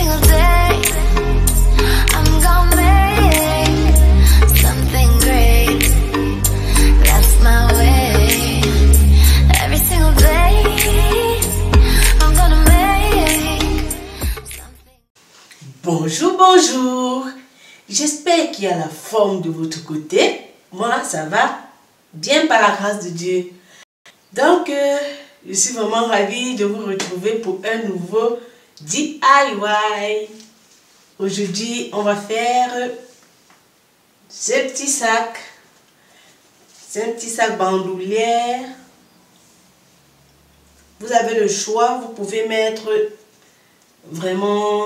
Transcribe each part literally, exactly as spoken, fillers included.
single day I'm gonna make something great. That's my way. Every single day I'm gonna make something. Bonjour, bonjour. J'espère qu'il y a la forme de votre côté. Moi, ça va bien par la grâce de Dieu. Donc, euh, je suis vraiment ravie de vous retrouver pour un nouveau D I Y. Aujourd'hui, on va faire ce petit sac. C'est un petit sac bandoulière. Vous avez le choix, vous pouvez mettre vraiment,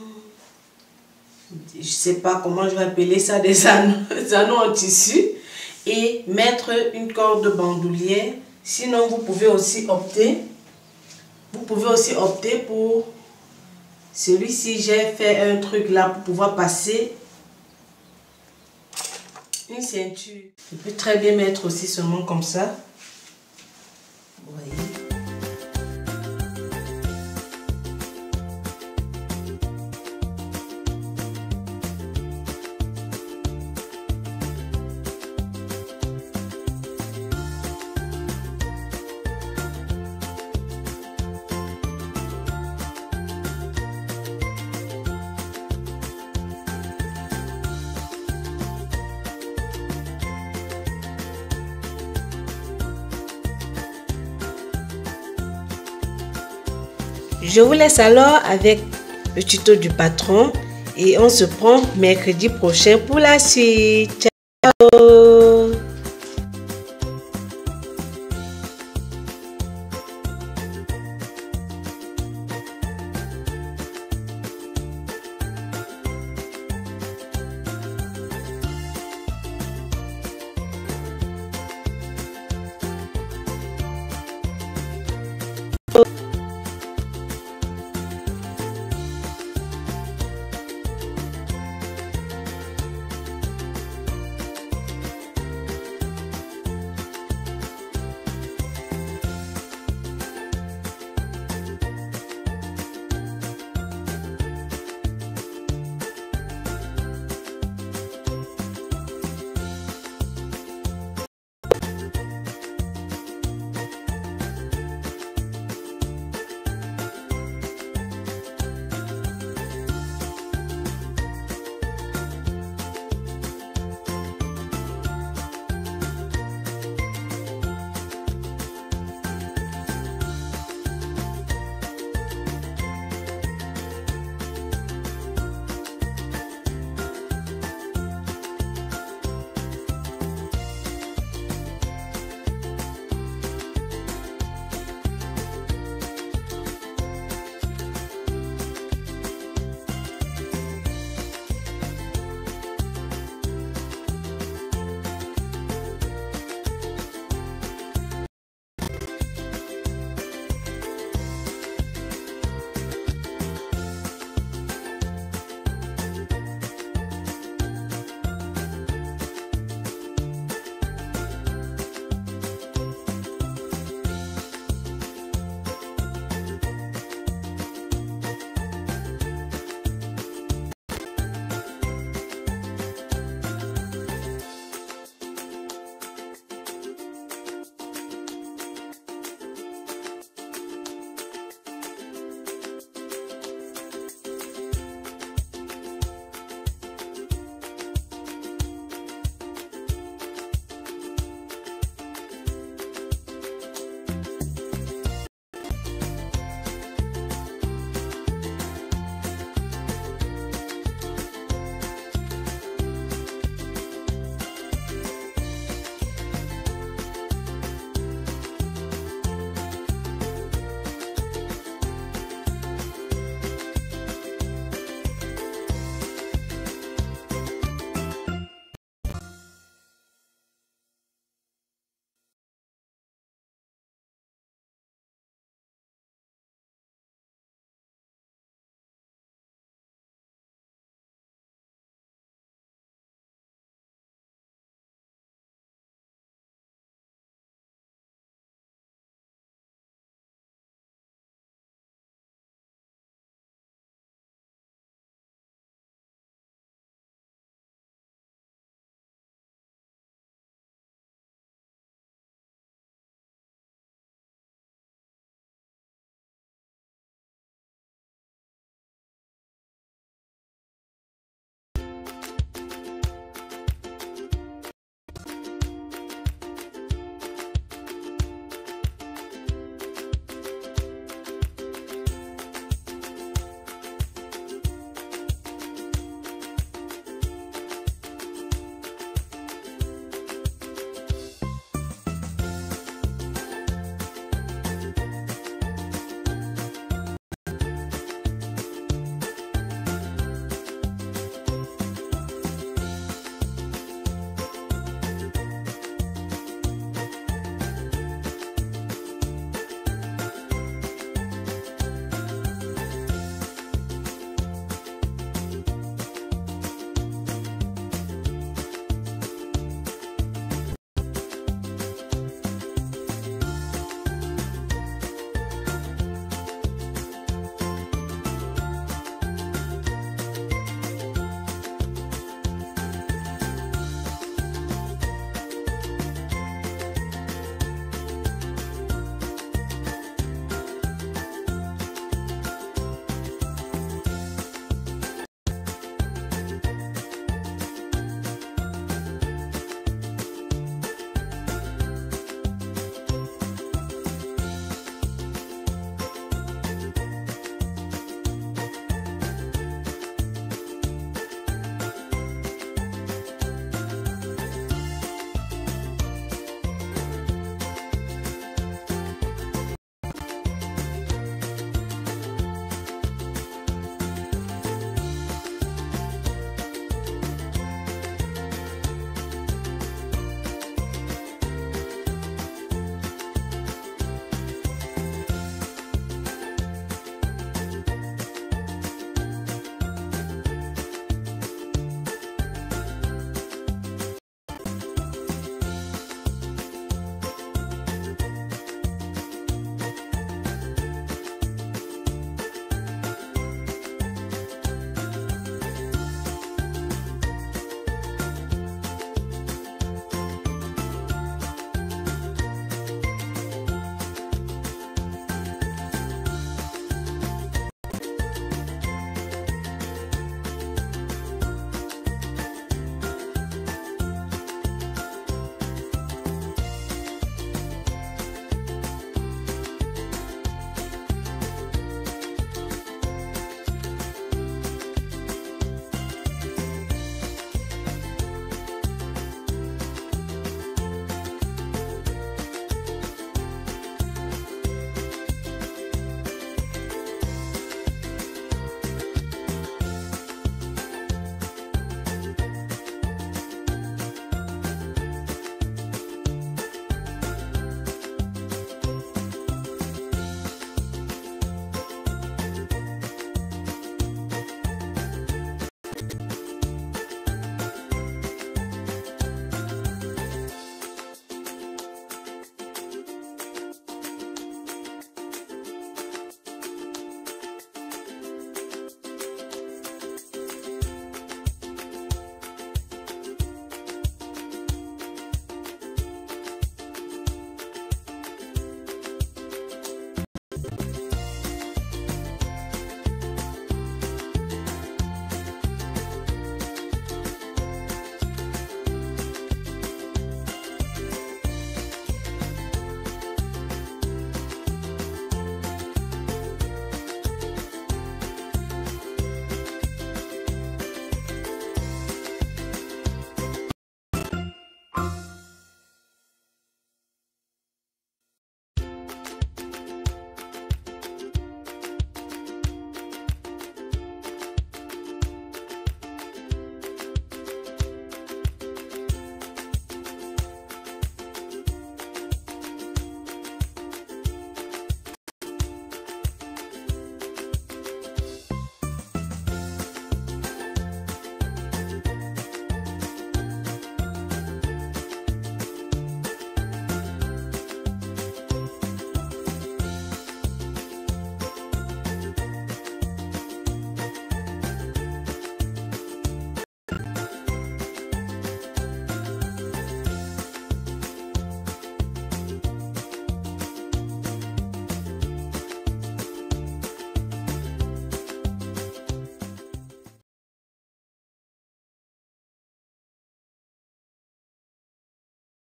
je sais pas comment je vais appeler ça, des anneaux, des anneaux en tissu et mettre une corde de bandoulière. Sinon, vous pouvez aussi opter, vous pouvez aussi opter pour celui-ci. J'ai fait un truc là pour pouvoir passer une ceinture. Je peux très bien mettre aussi seulement comme ça. Vous voyez. Je vous laisse alors avec le tuto du patron et on se prend mercredi prochain pour la suite. Ciao!